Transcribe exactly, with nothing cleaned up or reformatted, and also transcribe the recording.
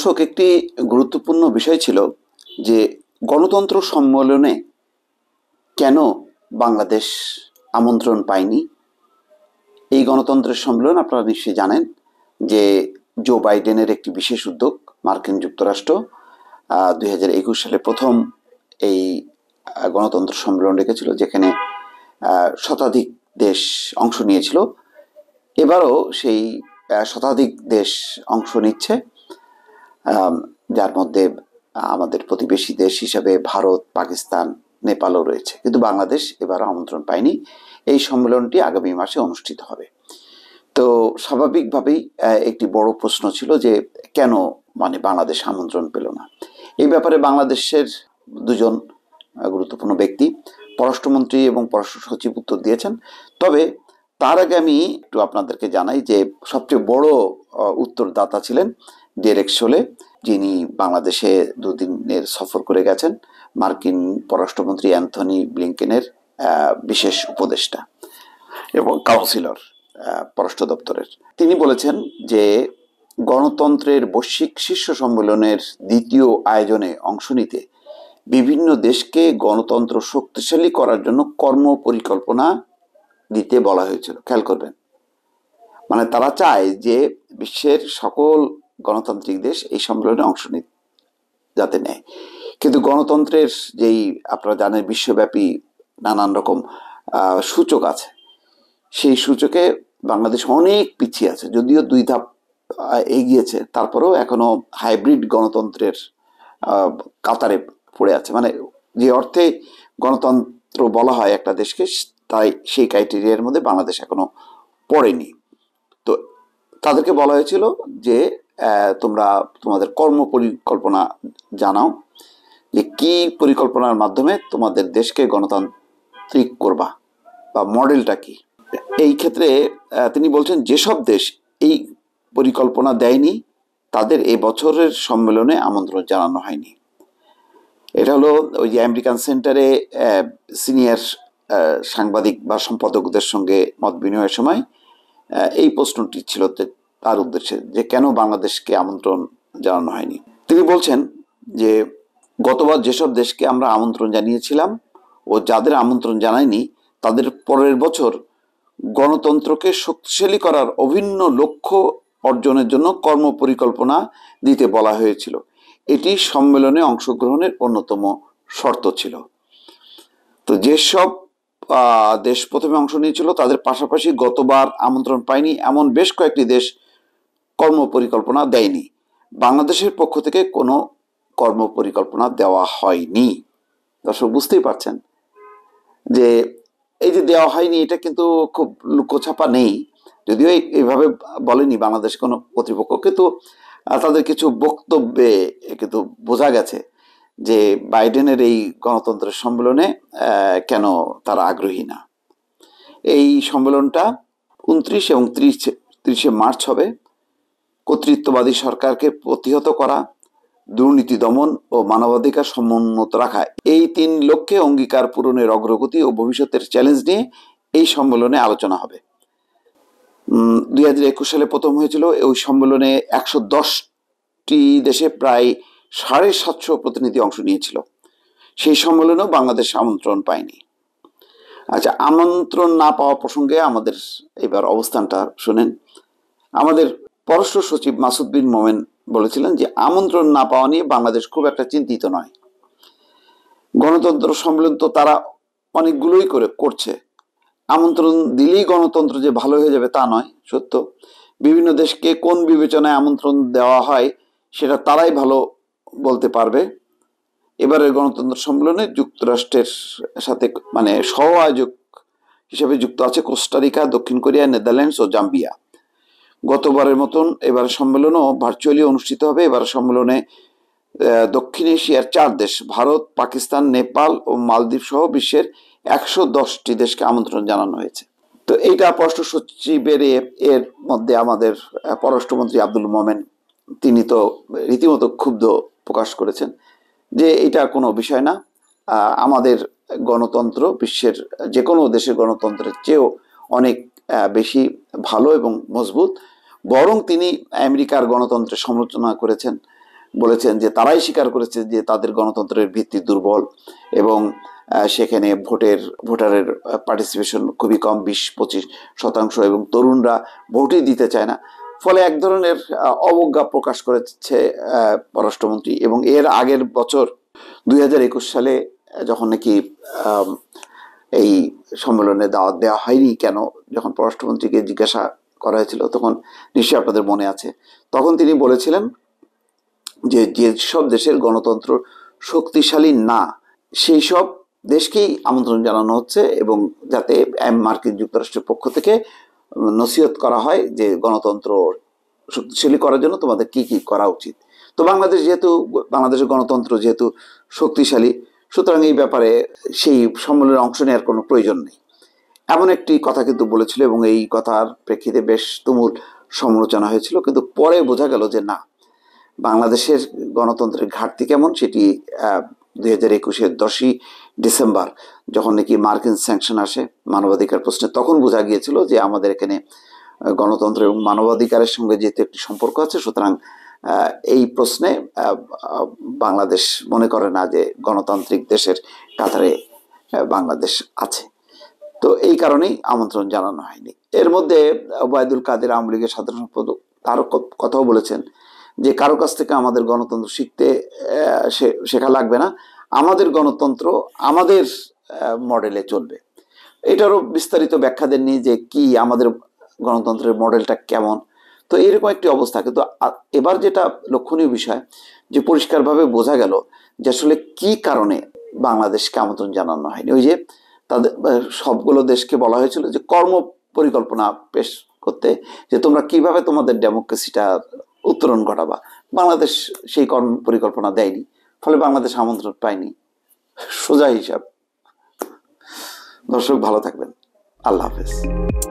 দর্শক, একটি গুরুত্বপূর্ণ বিষয় ছিল যে গণতন্ত্র সম্মেলনে কেন বাংলাদেশ আমন্ত্রণ পায়নি। এই গণতন্ত্রের সম্মেলন আপনারা নিশ্চয়ই জানেন যে জো বাইডেনের একটি বিশেষ উদ্যোগ। মার্কিন যুক্তরাষ্ট্র দুই হাজার একুশ সালে প্রথম এই গণতন্ত্র সম্মেলন রেখেছিল, যেখানে শতাধিক দেশ অংশ নিয়েছিল। এবারও সেই শতাধিক দেশ অংশ নিচ্ছে, যার মধ্যে আমাদের প্রতিবেশী দেশ হিসাবে ভারত, পাকিস্তান, নেপালও রয়েছে। কিন্তু বাংলাদেশ এবারও আমন্ত্রণ পায়নি। এই সম্মেলনটি আগামী মাসে অনুষ্ঠিত হবে। তো স্বাভাবিকভাবেই একটি বড় প্রশ্ন ছিল যে কেন মানে বাংলাদেশ আমন্ত্রণ পেল না। এই ব্যাপারে বাংলাদেশের দুজন গুরুত্বপূর্ণ ব্যক্তি, পররাষ্ট্রমন্ত্রী এবং পররাষ্ট্র সচিব, উত্তর দিয়েছেন। তবে তার আগে আমি একটু আপনাদেরকে জানাই যে সবচেয়ে বড় উত্তরদাতা ছিলেন ডেরেক সোলে, যিনি বাংলাদেশে দুদিনের সফর করে গেছেন, মার্কিন পররাষ্ট্রমন্ত্রী অ্যান্থনি ব্লিংকেনের বিশেষ উপদেষ্টা এবং কাউন্সিলর পররাষ্ট্র দপ্তরের। তিনি বলেছেন যে গণতন্ত্রের বৈশ্বিক শীর্ষ সম্মেলনের দ্বিতীয় আয়োজনে অংশ নিতে বিভিন্ন দেশকে গণতন্ত্র শক্তিশালী করার জন্য কর্ম পরিকল্পনা দিতে বলা হয়েছিল। খেয়াল করবেন, মানে তারা চায় যে বিশ্বের সকল গণতান্ত্রিক দেশ এই সম্মেলনে অংশ নিতে যাতে নেয়। কিন্তু গণতন্ত্রের যেই আপনারা জানেন বিশ্বব্যাপী নানান রকম সূচক আছে, সেই সূচকে বাংলাদেশ অনেক পিছিয়ে আছে। যদিও দুই ধাপ এগিয়েছে, তারপরেও এখনো হাইব্রিড গণতন্ত্রের কাতারে পড়ে আছে। মানে যে অর্থে গণতন্ত্র বলা হয় একটা দেশকে, তাই সেই ক্রাইটেরিয়ার মধ্যে বাংলাদেশ এখনো পড়েনি। তো তাদেরকে বলা হয়েছিল যে তোমরা তোমাদের কর্ম পরিকল্পনা জানাও, যে কি পরিকল্পনার মাধ্যমে তোমাদের দেশকে গণতান্ত্রিক করবা বা মডেলটা কি। এই ক্ষেত্রে তিনি বলছেন যেসব দেশ এই পরিকল্পনা দেয়নি তাদের এই বছরের সম্মেলনে আমন্ত্রণ জানানো হয়নি। এটা হলো ওই যে আমেরিকান সেন্টারে সিনিয়র সাংবাদিক বা সম্পাদকদের সঙ্গে মত বিনিময়ের সময় এই প্রশ্নটি ছিল তার উদ্দেশ্যে, যে কেন বাংলাদেশকে আমন্ত্রণ জানানো হয়নি। তিনি বলছেন যে গতবার যেসব দেশকে আমরা আমন্ত্রণ জানিয়েছিলাম ও যাদের আমন্ত্রণ জানায়নি তাদের পরের বছর গণতন্ত্রকে শক্তিশালী করার অভিন্ন লক্ষ্য অর্জনের জন্য কর্ম পরিকল্পনা দিতে বলা হয়েছিল। এটি সম্মেলনে অংশগ্রহণের অন্যতম শর্ত ছিল। তো যেসব দেশ প্রথমে অংশ নিয়েছিল তাদের পাশাপাশি গতবার আমন্ত্রণ পায়নি এমন বেশ কয়েকটি দেশ কর্ম পরিকল্পনা দেয়নি। বাংলাদেশের পক্ষ থেকে কোনো কর্ম পরিকল্পনা দেওয়া হয়নি। দর্শক, বুঝতেই পারছেন যে এই যে দেওয়া হয়নি, এটা কিন্তু খুব লুকোছাপা নেই। যদিও এইভাবে বলেনি বাংলাদেশ কোনো কর্তৃপক্ষ, কিন্তু তাদের কিছু বক্তব্যে কিন্তু বোঝা গেছে যে বাইডেনের এই গণতন্ত্রের সম্মেলনে কেন তারা আগ্রহী না। এই সম্মেলনটা উনত্রিশ এবং ত্রিশ ত্রিশে মার্চ হবে। কর্তৃত্ববাদী সরকারকে প্রতিহত করা, দুর্নীতি দমন ও মানবাধিকার সমুন্নত রাখা, এই তিন লক্ষ্যে অঙ্গীকার পূরণের অগ্রগতি ও ভবিষ্যতের চ্যালেঞ্জ নিয়ে এই সম্মেলনে আলোচনা হবে। দুই হাজার একুশ সালে প্রথম হয়েছিল। ওই সম্মেলনে একশো দশটি দেশে প্রায় সাড়ে সাতশো প্রতিনিধি অংশ নিয়েছিল। সেই সম্মেলনেও বাংলাদেশ আমন্ত্রণ পায়নি। আচ্ছা, আমন্ত্রণ না পাওয়া প্রসঙ্গে আমাদের এবার অবস্থানটা শুনেন। আমাদের পররাষ্ট্র সচিব মাসুদ বিন মোমেন বলেছিলেন যে আমন্ত্রণ না পাওয়া নিয়ে বাংলাদেশ খুব একটা চিন্তিত নয়। গণতন্ত্র সম্মেলন তো তারা অনেকগুলোই করে করছে, আমন্ত্রণ দিলেই গণতন্ত্র যে ভালো হয়ে যাবে তা নয়। সত্য, বিভিন্ন দেশকে কোন বিবেচনায় আমন্ত্রণ দেওয়া হয় সেটা তারাই ভালো বলতে পারবে। এবারের গণতন্ত্র সম্মেলনে যুক্তরাষ্ট্রের সাথে মানে সহ আয়োজক হিসেবে যুক্ত আছে কোস্টারিকা, দক্ষিণ কোরিয়া, নেদারল্যান্ডস ও জাম্বিয়া। গতবারের মতন এবার সম্মেলনও ভার্চুয়ালি অনুষ্ঠিত হবে। এবার সম্মেলনে দক্ষিণ এশিয়ার চার দেশ ভারত, পাকিস্তান, নেপাল ও মালদ্বীপ সহ বিশ্বের একশো দশটি দেশকে আমন্ত্রণ জানানো হয়েছে। তো এইটা পররাষ্ট্র সচিবের এর মধ্যে আমাদের পররাষ্ট্রমন্ত্রী আব্দুল মোমেন তিনি তো রীতিমতো ক্ষুব্ধ প্রকাশ করেছেন যে এটা কোনো বিষয় না, আমাদের গণতন্ত্র বিশ্বের যে কোনো দেশের গণতন্ত্রের চেয়েও অনেক বেশি ভালো এবং মজবুত। বরং তিনি আমেরিকার গণতন্ত্রের সমালোচনা করেছেন বলেছেন যে তারাই স্বীকার করেছে যে তাদের গণতন্ত্রের ভিত্তি দুর্বল এবং সেখানে ভোটের ভোটারের পার্টিসিপেশন খুবই কম, বিশ পঁচিশ শতাংশ, এবং তরুণরা ভোটই দিতে চায় না। ফলে এক ধরনের অবজ্ঞা প্রকাশ করেছে পররাষ্ট্রমন্ত্রী। এবং এর আগের বছর দুই হাজার একুশ সালে যখন নাকি এই সম্মেলনে দাওয়াত দেওয়া হয়নি কেন, যখন পররাষ্ট্রমন্ত্রীকে জিজ্ঞাসা করা হয়েছিল, তখন নিশ্চয়ই আপনাদের মনে আছে, তখন তিনি বলেছিলেন যে যেসব দেশের গণতন্ত্র শক্তিশালী না সেই সব দেশকেই আমন্ত্রণ জানানো হচ্ছে, এবং যাতে মার্কিন যুক্তরাষ্ট্রের পক্ষ থেকে নসিহত করা হয় যে গণতন্ত্র শক্তিশালী করার জন্য তোমাদের কি কি করা উচিত। তো বাংলাদেশ যেহেতু বাংলাদেশের গণতন্ত্র যেহেতু শক্তিশালী, সুতরাং এই ব্যাপারে সেই সম্মেলনে অংশ নেওয়ার কোনো প্রয়োজন নেই, এমন একটি কথা কিন্তু বলেছিল। এবং এই কথার প্রেক্ষিতে বেশ তুমুল সমালোচনা হয়েছিল। কিন্তু পরে বোঝা গেল যে না, বাংলাদেশের গণতন্ত্রের ঘাটতি কেমন সেটি দুই হাজার একুশের দশই ডিসেম্বর যখন নাকি মার্কিন স্যাংশন আসে মানবাধিকার প্রশ্নে, তখন বোঝা গিয়েছিল যে আমাদের এখানে গণতন্ত্র এবং মানবাধিকারের সঙ্গে যেহেতু একটি সম্পর্ক আছে, সুতরাং এই প্রশ্নে বাংলাদেশ মনে করে না যে গণতান্ত্রিক দেশের কাতারে বাংলাদেশ আছে। তো এই কারণেই আমন্ত্রণ জানানো হয়নি। এর মধ্যে ওবায়দুল কাদের আওয়ামী লীগের সাধারণ সম্পাদক তারও কথাও বলেছেন যে কারো কাছ থেকে আমাদের গণতন্ত্র শিখতে শেখা লাগবে না, আমাদের গণতন্ত্র আমাদের মডেলে চলবে। এটারও বিস্তারিত ব্যাখ্যা দেননি যে কি আমাদের গণতন্ত্রের মডেলটা কেমন। তো এরকম একটি অবস্থা। কিন্তু এবার যেটা লক্ষণীয় বিষয় যে পরিষ্কারভাবে বোঝা গেল যে আসলে কি কারণে বাংলাদেশকে আমন্ত্রণ জানানো হয়নি। ওই যে তাদের সবগুলো দেশকে বলা হয়েছিল যে কর্ম পরিকল্পনা পেশ করতে, যে তোমরা কিভাবে তোমাদের ডেমোক্রেসিটা উত্তরণ ঘটাবা। বাংলাদেশ সেই কর্ম পরিকল্পনা দেয়নি, ফলে বাংলাদেশ আমন্ত্রণ পায়নি। সোজা হিসাব। দর্শক ভালো থাকবেন, আল্লাহ হাফেজ।